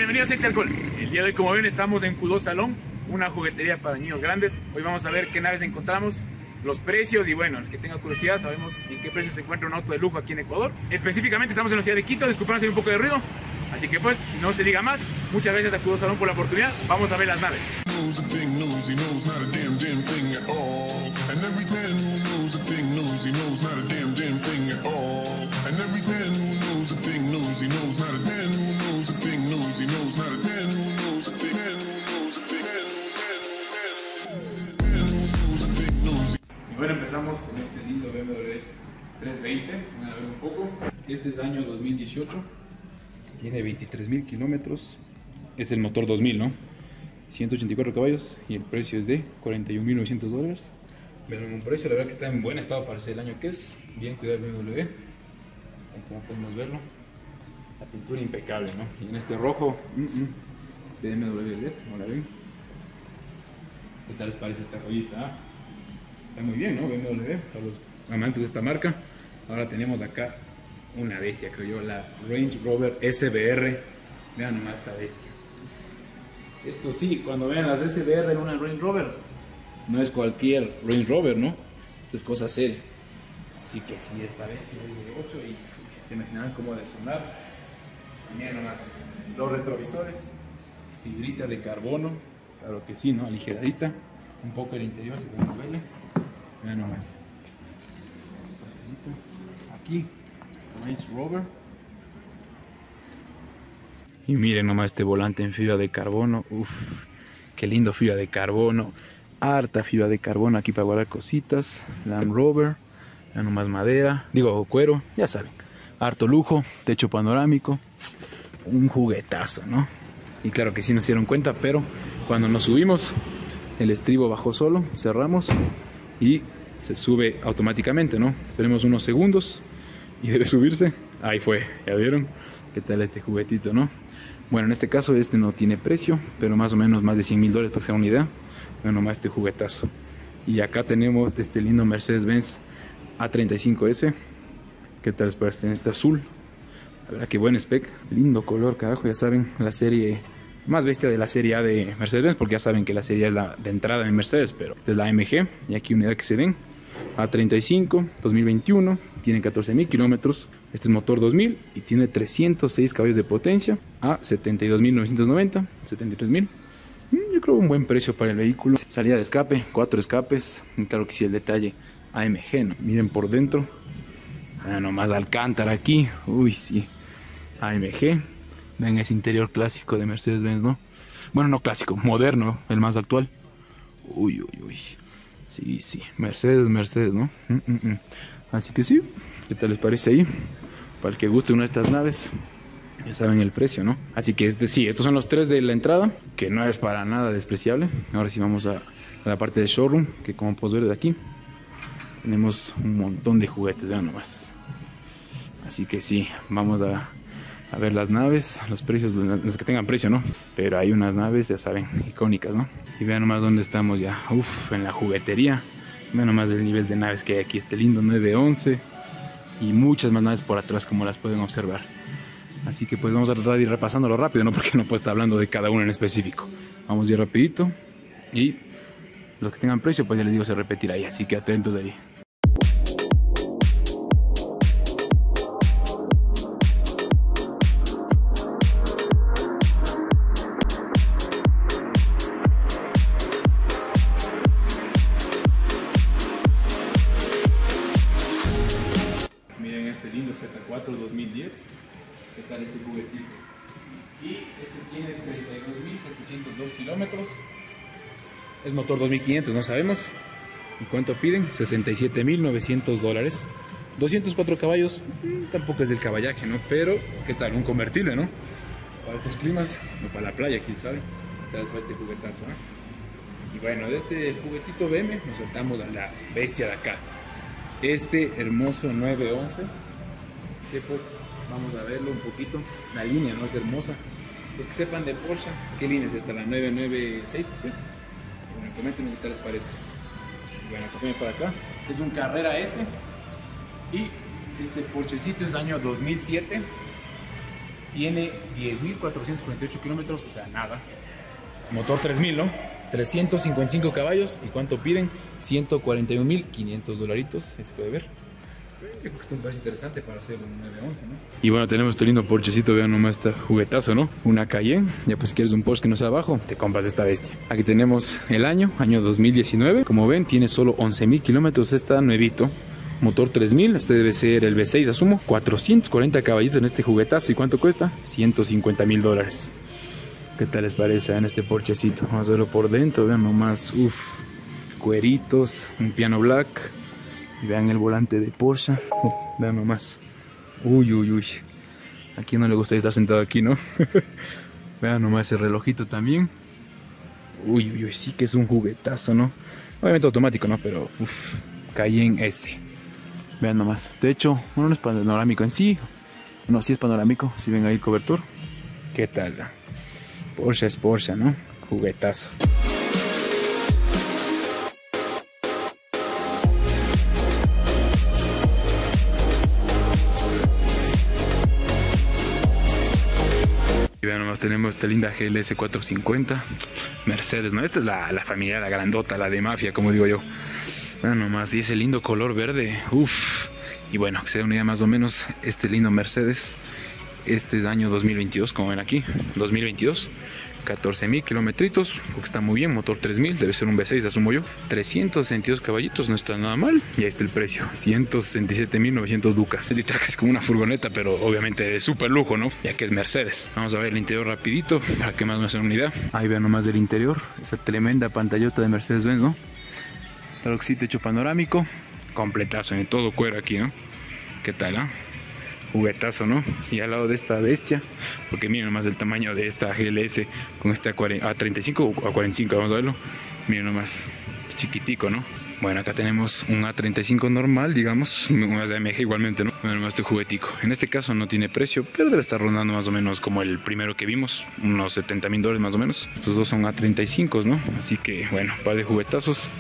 bienvenidos a Secta Alcohol. El día de hoy, como ven, estamos en Q2 Salón, una juguetería para niños grandes. Hoy vamos a ver qué naves encontramos, los precios y bueno, el que tenga curiosidad, sabemos en qué precio se encuentra un auto de lujo aquí en Ecuador. Específicamente estamos en la ciudad de Quito, disculpen si hay un poco de ruido. Así que pues, no se diga más, muchas gracias a Q2 Salón por la oportunidad. Vamos a ver las naves. Bueno, empezamos con este lindo BMW 320, van a ver un poco. Este es año 2018, tiene 23.000 kilómetros, es el motor 2000, ¿no? 184 caballos y el precio es de $41.900. Vean un precio, la verdad que está en buen estado para ser el año que es, bien cuidado el BMW, como podemos verlo, la pintura impecable, ¿no? Y en este rojo, BMW LED, ¿no la ven? ¿Qué tal les parece esta joyita? Está muy bien, ¿no? BMW, para los amantes de esta marca. Ahora tenemos acá una bestia, creo yo, la Range Rover SBR. Vean nomás esta bestia. Esto sí, cuando vean las SBR en una Range Rover, no es cualquier Range Rover, ¿no? Esto es cosa seria. Así que sí, esta bestia es de 8 y se imaginarán cómo ha de sonar. Miren nomás los retrovisores, fibrita de carbono, claro que sí, ¿no? Aligeradita. Un poco el interior, si pueden moverle. Vean nomás. Aquí, Range Rover. Y miren nomás este volante en fibra de carbono. Uff, qué lindo fibra de carbono. Harta fibra de carbono aquí para guardar cositas. Land Rover. Vean nomás madera. Digo cuero, ya saben. Harto lujo, techo panorámico. Un juguetazo, ¿no? Y claro que sí nos dieron cuenta, pero cuando nos subimos, el estribo bajó solo. Cerramos. Y se sube automáticamente, ¿no? Esperemos unos segundos y debe subirse. Ahí fue, ¿ya vieron? ¿Qué tal este juguetito, no? Bueno, en este caso este no tiene precio, pero más o menos más de $100.000 para que se hagan una idea. Bueno, más este juguetazo. Y acá tenemos este lindo Mercedes-Benz A35S. ¿Qué tal les parece? En este azul. La verdad que buen spec, lindo color, carajo, ya saben, la serie más bestia de la serie A de Mercedes, porque ya saben que la serie es la de entrada en Mercedes, pero esta es la AMG, y aquí unidad que se den, A35, 2021, tiene 14.000 kilómetros, este es motor 2000 y tiene 306 caballos de potencia, a 72.990, 73.000, yo creo un buen precio para el vehículo. Salida de escape, 4 escapes, claro que sí el detalle AMG, ¿no? Miren por dentro, nomás Alcántara aquí, uy sí, AMG. Ven ese interior clásico de Mercedes-Benz, ¿no? Bueno, no clásico, moderno, el más actual. Uy, uy, uy. Sí, sí, Mercedes, ¿no? Así que sí, ¿qué tal les parece ahí? Para el que guste una de estas naves, ya saben el precio, ¿no? Así que sí, estos son los tres de la entrada, que no es para nada despreciable. Ahora sí vamos a la parte del showroom, que como podemos ver de aquí, tenemos un montón de juguetes, vean nomás. Así que sí, vamos a ver las naves, los precios, los que tengan precio, ¿no? Pero hay unas naves, ya saben, icónicas, ¿no? Y vean nomás dónde estamos ya, uff, en la juguetería. Vean nomás el nivel de naves que hay aquí, este lindo 911. Y muchas más naves por atrás, como las pueden observar. Así que pues vamos a tratar de ir repasándolo rápido, ¿no? Porque no puedo estar hablando de cada uno en específico. Vamos a ir rapidito. Y los que tengan precio, pues ya les digo, se repetirá ahí, así que atentos ahí. Este lindo Z4 2010, ¿qué tal este juguetito? Y este tiene 32.702 kilómetros, es motor 2500, no sabemos. ¿Y cuánto piden? $67.900, 204 caballos, tampoco es del caballaje, ¿no? Pero, ¿qué tal? Un convertible, ¿no? Para estos climas, o para la playa, quién sabe. ¿Qué tal fue este juguetazo, ¿no? Y bueno, de este juguetito BM nos saltamos a la bestia de acá. Este hermoso 911, que pues vamos a verlo un poquito. La línea no es hermosa. Los que sepan de Porsche, ¿qué línea es esta? La 996, pues. Bueno, coméntenme qué tal les parece. Bueno, acompáñenme para acá. Este es un Carrera S. Y este Porschecito es año 2007. Tiene 10.448 kilómetros, o sea, nada. Motor 3000, ¿no? 355 caballos. ¿Y cuánto piden? 141.500 dolaritos. Se puede ver. Yo creo que es un precio interesante para hacer un 911, ¿no? Y bueno, tenemos este lindo Porschecito. Vean nomás este juguetazo, ¿no? Una Cayenne. Ya pues si quieres un Porsche que no sea abajo, te compras esta bestia. Aquí tenemos el año 2019. Como ven, tiene solo 11.000 kilómetros. Está nuevito. Motor 3000, este debe ser el V6, asumo. 440 caballitos en este juguetazo. ¿Y cuánto cuesta? $150.000. ¿Qué tal les parece en este Porschecito? Vamos a verlo por dentro. Vean nomás, uff, cueritos, un piano black. Y vean el volante de Porsche. Vean nomás. Uy, uy, uy. ¿A quién no le gustaría estar sentado aquí, no? Vean nomás el relojito también. Uy, uy, uy, sí que es un juguetazo, ¿no? Obviamente automático, ¿no? Pero, uff, Cayenne S. Vean nomás. De hecho, no es panorámico en sí. No, sí es panorámico. Si ven ahí el cobertor. ¿Qué tal? Porsche es Porsche, ¿no? Juguetazo. Y vean nomás, tenemos esta linda GLS 450 Mercedes, ¿no? Esta es la familiar, la grandota, la de mafia, como digo yo. Vean nomás, y ese lindo color verde. Uff. Y bueno, que se den una idea más o menos, este lindo Mercedes. Este es año 2022, como ven aquí, 2022. 14.000 kilometritos, porque está muy bien, motor 3000, debe ser un V6, asumo yo. 362 caballitos, no está nada mal. Y ahí está el precio, 167.900 lucas. Literal, es como una furgoneta, pero obviamente de súper lujo, ¿no? Ya que es Mercedes. Vamos a ver el interior rapidito, para que más me hagan una idea. Ahí vean nomás del interior, esa tremenda pantallota de Mercedes-Benz, ¿no? Claro que sí, techo panorámico, completazo, en todo cuero aquí, ¿no? ¿Qué tal, ah? Juguetazo, ¿no? Y al lado de esta bestia, porque miren nomás el tamaño de esta GLS con esta A35 o A45, vamos a verlo. Miren nomás, chiquitico, ¿no? Bueno, acá tenemos un A35 normal, digamos, un AMG igualmente, ¿no? Miren nomás este juguetico. En este caso no tiene precio, pero debe estar rondando más o menos como el primero que vimos, unos $70.000 más o menos. Estos dos son A35, ¿no? Así que, bueno, un par de juguetazos.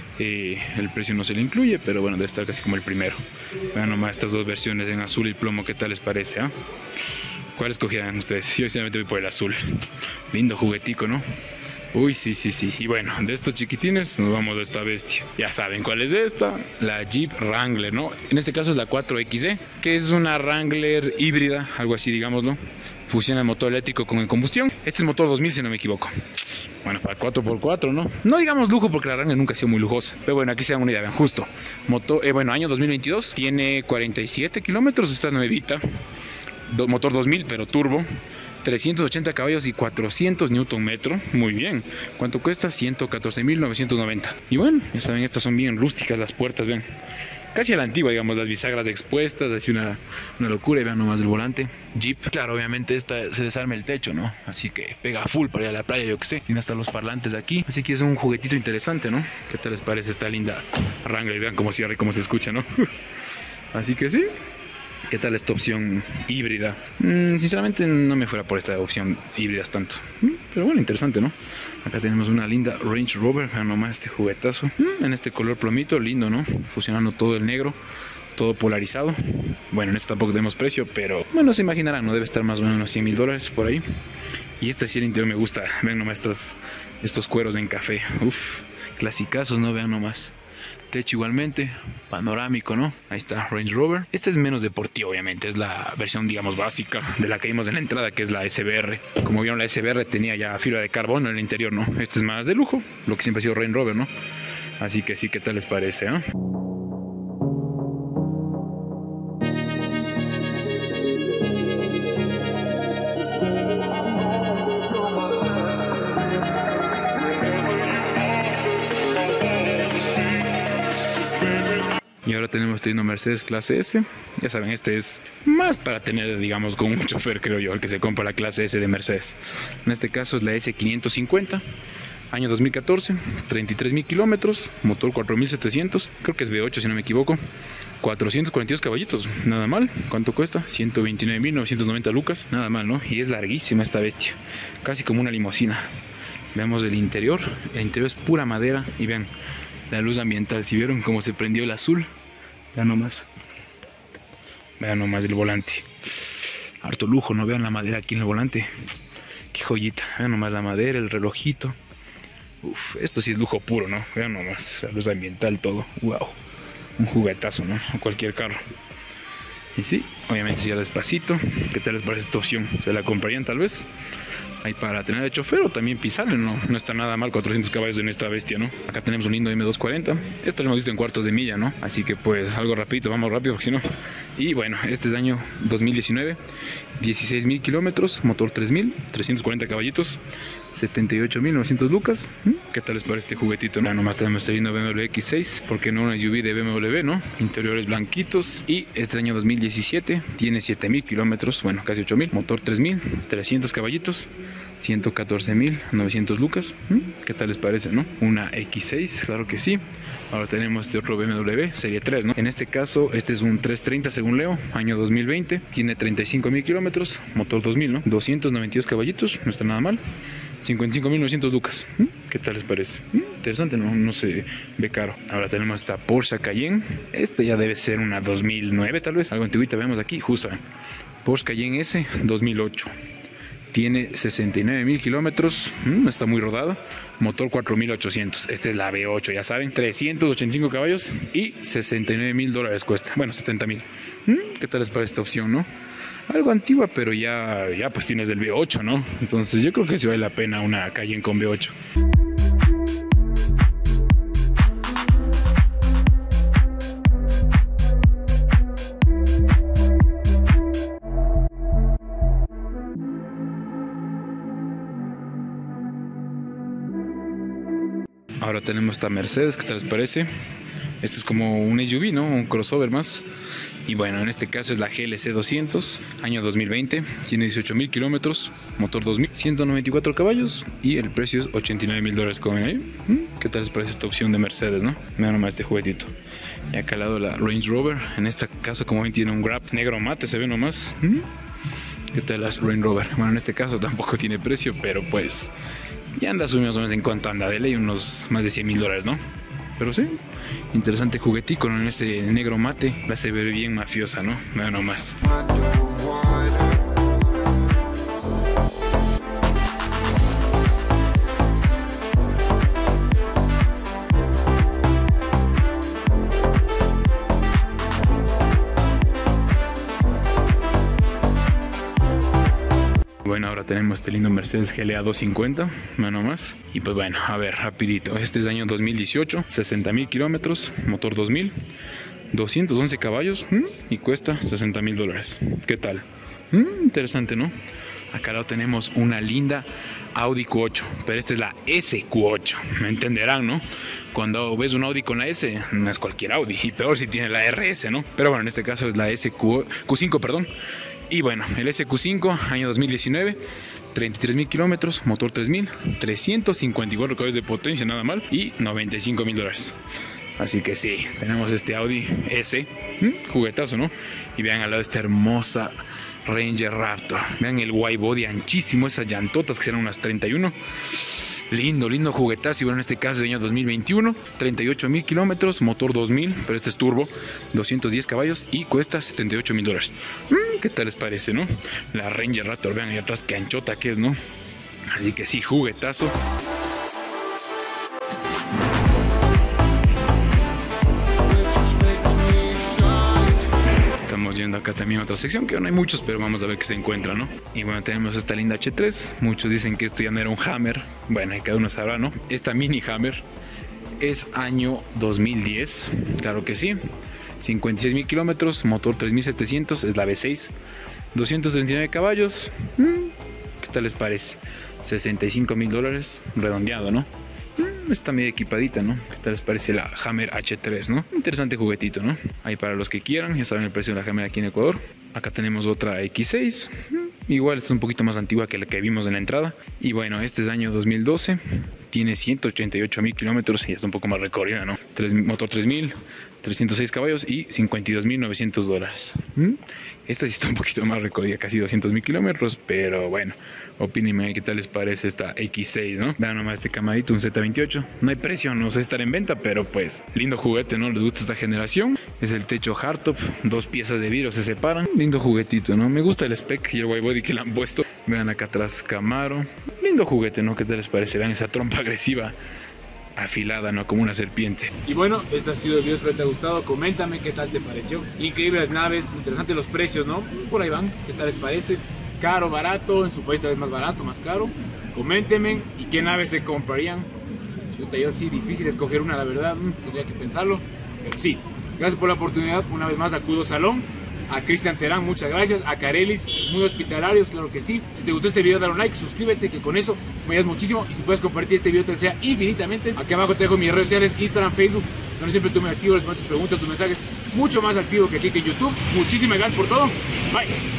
El precio no se le incluye, pero bueno, debe estar casi como el primero. Vean nomás estas dos versiones en azul y plomo, ¿qué tal les parece? ¿Eh? ¿Cuál escogieran ustedes? Yo sinceramente voy por el azul. Lindo juguetico, ¿no? Uy, sí, sí, sí. Y bueno, de estos chiquitines nos vamos a esta bestia. Ya saben cuál es esta, la Jeep Wrangler, ¿no? En este caso es la 4XE, que es una Wrangler híbrida, algo así, digámoslo. Fusiona el motor eléctrico con el combustión. Este es el motor 2000, si no me equivoco. Bueno, para 4x4, ¿no? No digamos lujo porque la Wrangler nunca ha sido muy lujosa. Pero bueno, aquí se dan una idea, vean, justo. Bueno, año 2022, tiene 47 kilómetros, está nuevita. Motor 2000, pero turbo. 380 caballos y 400 Nm. Muy bien. ¿Cuánto cuesta? 114.990. Y bueno, ya saben, estas son bien rústicas las puertas, ven. Casi a la antigua, digamos, las bisagras expuestas, así una locura. Y vean nomás el volante. Jeep, claro, obviamente esta se desarma el techo, ¿no? Así que pega full para ir a la playa, yo que sé. Tiene hasta los parlantes aquí. Así que es un juguetito interesante, ¿no? ¿Qué tal les parece esta linda Wrangler? Vean cómo cierra y cómo se escucha, ¿no? Así que sí. ¿Qué tal esta opción híbrida? Sinceramente no me fuera por esta opción híbridas tanto. Pero bueno, interesante, ¿no? Acá tenemos una linda Range Rover. Vean nomás este juguetazo. En este color plomito, lindo, ¿no? Fusionando todo el negro, todo polarizado. Bueno, en este tampoco tenemos precio, pero bueno, se imaginarán, ¿no? Debe estar más o menos unos $100.000 por ahí. Y este sí, el interior me gusta. Vean nomás estos cueros en café. Uf, clasicazos, ¿no? Vean nomás. Techo igualmente, panorámico, ¿no? Ahí está, Range Rover. Este es menos deportivo, obviamente, es la versión, digamos, básica de la que vimos en la entrada, que es la SBR. Como vieron, la SBR tenía ya fibra de carbono en el interior, ¿no? Este es más de lujo, lo que siempre ha sido Range Rover, ¿no? Así que sí, ¿qué tal les parece, eh? Y ahora tenemos este Mercedes clase S. Ya saben, este es más para tener, digamos, con un chofer, creo yo, el que se compra la clase S de Mercedes. En este caso es la S550, año 2014, 33.000 kilómetros, motor 4.700, creo que es V8 si no me equivoco. 442 caballitos, nada mal. ¿Cuánto cuesta? 129.990 lucas, nada mal, ¿no? Y es larguísima esta bestia, casi como una limusina. Veamos el interior es pura madera y vean la luz ambiental. Si vieron cómo se prendió el azul, vean nomás el volante. Harto lujo, no vean la madera aquí en el volante. Qué joyita, vean nomás la madera, el relojito. Uf, esto sí es lujo puro, ¿no? Vean nomás, la luz ambiental, todo. Wow, un juguetazo, ¿no? O cualquier carro. Y sí, obviamente sí, despacito. ¿Qué tal les parece esta opción? ¿Se la comprarían tal vez? Ahí para tener de chofer o también pisarle, no está nada mal 400 caballos en esta bestia, ¿no? Acá tenemos un lindo M240, esto lo hemos visto en cuartos de milla, ¿no? Así que pues algo rapidito, vamos rápido porque si no. Y bueno, este es año 2019, 16.000 kilómetros, motor 3.000, 340 caballitos, 78.900 lucas. ¿Qué tal les parece este juguetito, no? Nomás tenemos este lindo BMW X6, porque no una SUV de BMW, ¿no? Interiores blanquitos. Y este año 2017 tiene 7.000 kilómetros, bueno, casi 8.000, motor 3.000, 300 caballitos, 114.900 lucas. ¿Qué tal les parece, no? Una X6, claro que sí. Ahora tenemos este otro BMW Serie 3, ¿no? En este caso, este es un 330 según leo, año 2020. Tiene 35.000 kilómetros, motor 2.000, ¿no? 292 caballitos, no está nada mal. 55.900 lucas. ¿Qué tal les parece? Interesante, no se ve caro. Ahora tenemos esta Porsche Cayenne. Esta ya debe ser una 2009 tal vez. Algo antiguita, vemos aquí, justo. Porsche Cayenne S 2008. Tiene 69.000 kilómetros, está muy rodada, motor 4.800, esta es la V8, ya saben, 385 caballos y 69.000 dólares cuesta, bueno, 70.000. ¿Qué tal les parece esta opción, no? Algo antigua, pero ya pues tienes del V8, ¿no? Entonces yo creo que sí vale la pena una Cayenne con V8. Ahora tenemos esta Mercedes, ¿qué tal les parece? Este es como un SUV, ¿no? Un crossover más. Y bueno, en este caso es la GLC 200, año 2020. Tiene 18.000 kilómetros, motor 2.000, 194 caballos y el precio es 89.000 dólares. Como ven ahí. ¿Qué tal les parece esta opción de Mercedes, no? Mira nomás este juguetito. Y acá al lado la Range Rover. En este caso, como ven, tiene un grab negro mate, se ve nomás. ¿Qué tal las Range Rover? Bueno, en este caso tampoco tiene precio, pero pues ya anda subiendo más o menos en cuanto anda de ley, unos más de 100.000 dólares, ¿no? Pero sí, interesante juguetico, ¿no? En este negro mate, la se ve bien mafiosa, ¿no? Nada nomás. Bueno, ahora tenemos este lindo Mercedes GLA 250, nada más. Y pues bueno, a ver, rapidito. Este es año 2018, 60.000 kilómetros, motor 2.000, 211 caballos y cuesta 60.000 dólares. ¿Qué tal? Interesante, ¿no? Acá al lado tenemos una linda Audi Q8, pero esta es la SQ8, me entenderán, ¿no? Cuando ves un Audi con la S, no es cualquier Audi, y peor si tiene la RS, ¿no? Pero bueno, en este caso es la Q5, perdón. Y bueno, el SQ5, año 2019, 33.000 kilómetros, motor 3.000, 354 caballos de potencia, nada mal, y 95.000 dólares. Así que sí, tenemos este Audi S, juguetazo, ¿no? Y vean al lado esta hermosa Ranger Raptor. Vean el white body anchísimo, esas llantotas que serán unas 31. Lindo juguetazo. Y bueno, en este caso es año 2021, 38.000 kilómetros, motor 2.000, pero este es turbo, 210 caballos y cuesta 78.000 dólares. ¿Qué tal les parece, no? La Ranger Raptor, vean ahí atrás qué anchota que es, ¿no? Así que sí, juguetazo. Estamos yendo acá también a otra sección, que no hay muchos, pero vamos a ver qué se encuentra, ¿no? Y bueno, tenemos esta linda H3. Muchos dicen que esto ya no era un Hammer. Bueno, cada uno sabrá, ¿no? Esta mini Hammer es año 2010, claro que sí. 56.000 kilómetros, motor 3.700, es la V6. 239 caballos. ¿Qué tal les parece? 65.000 dólares, redondeado, ¿no? Está medio equipadita, ¿no? ¿Qué tal les parece la Hammer H3, no? Interesante juguetito, ¿no? Ahí para los que quieran, ya saben el precio de la Hammer aquí en Ecuador. Acá tenemos otra X6. Igual esta es un poquito más antigua que la que vimos en la entrada. Y bueno, este es año 2012. tiene 188.000 kilómetros y es un poco más recorrida, ¿no? Motor 3000, 306 caballos y $52.900. Esta sí está un poquito más recorrida, casi 200.000 kilómetros, pero bueno, opínenme qué tal les parece esta X6, ¿no? Vean nomás este camarito, un Z28. No hay precio, no sé estar en venta, pero pues lindo juguete, ¿no? Les gusta esta generación. Es el techo hardtop, 2 piezas de vidrio se separan. Lindo juguetito, ¿no? Me gusta el spec y el white body que le han puesto. Vean acá atrás Camaro. Lindo juguete, ¿no? ¿Qué tal les parece? Vean esa trompa agresiva, afilada, ¿no? Como una serpiente. Y bueno, este ha sido el video, espero que te haya gustado. Coméntame qué tal te pareció. Increíbles las naves, interesantes los precios, ¿no? Por ahí van, ¿qué tal les parece? Caro, barato, en su país tal vez más barato, más caro. Coméntenme y qué naves se comprarían. Yo sí, difícil escoger una, la verdad, tendría que pensarlo. Pero sí, gracias por la oportunidad. Una vez más a Kudo Salón. A Cristian Terán, muchas gracias. A Carelis, muy hospitalarios, claro que sí. Si te gustó este video, dale un like, suscríbete, que con eso me ayudas muchísimo. Y si puedes compartir este video, te desea infinitamente. Aquí abajo te dejo mis redes sociales, Instagram, Facebook, donde siempre tú me activo, respondo tus preguntas, tus mensajes, mucho más activo que aquí que en YouTube. Muchísimas gracias por todo. Bye.